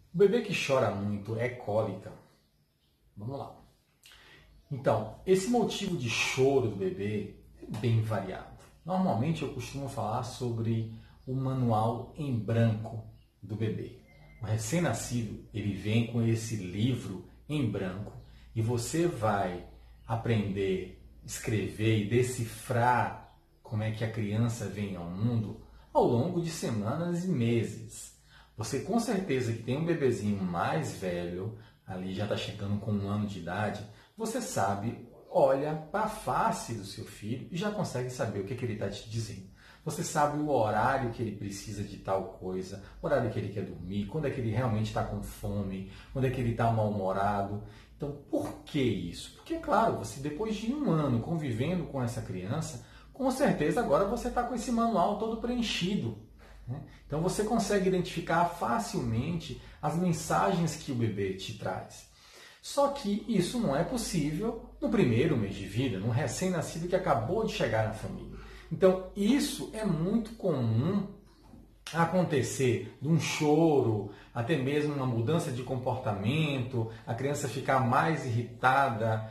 O bebê que chora muito é cólica. Vamos lá. Então, esse motivo de choro do bebê é bem variado. Normalmente eu costumo falar sobre o manual em branco do bebê. O recém-nascido, ele vem com esse livro em branco e você vai aprender a escrever e decifrar como é que a criança vem ao mundo ao longo de semanas e meses. Você com certeza que tem um bebezinho mais velho, ali já está chegando com 1 ano de idade, você sabe, olha para a face do seu filho e já consegue saber o que ele está te dizendo. Você sabe o horário que ele precisa de tal coisa, o horário que ele quer dormir, quando é que ele realmente está com fome, quando é que ele está mal-humorado. Então, por que isso? Porque, claro, você depois de 1 ano convivendo com essa criança, com certeza agora você está com esse manual todo preenchido. Então você consegue identificar facilmente as mensagens que o bebê te traz. Só que isso não é possível no primeiro mês de vida, num recém-nascido que acabou de chegar na família. Então isso é muito comum acontecer de um choro, até mesmo uma mudança de comportamento, a criança ficar mais irritada,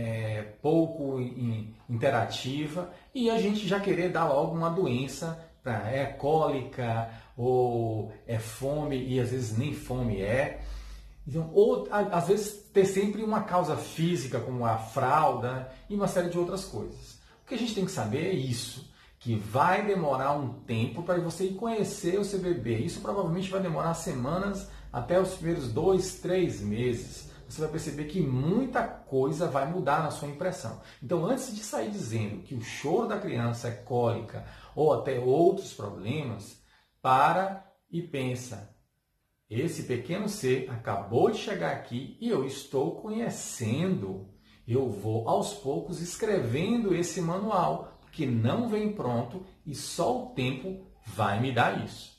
pouco interativa e a gente já querer dar logo uma doença é cólica ou é fome e às vezes nem fome é. Então, ou às vezes ter sempre uma causa física como a fralda e uma série de outras coisas. O que a gente tem que saber é isso, que vai demorar um tempo para você ir conhecer o seu bebê. Isso provavelmente vai demorar semanas até os primeiros 2, 3 meses. Você vai perceber que muita coisa vai mudar na sua impressão. Então, antes de sair dizendo que o choro da criança é cólica ou até outros problemas, para e pensa. Esse pequeno ser acabou de chegar aqui e eu estou conhecendo. Eu vou aos poucos escrevendo esse manual, porque não vem pronto e só o tempo vai me dar isso.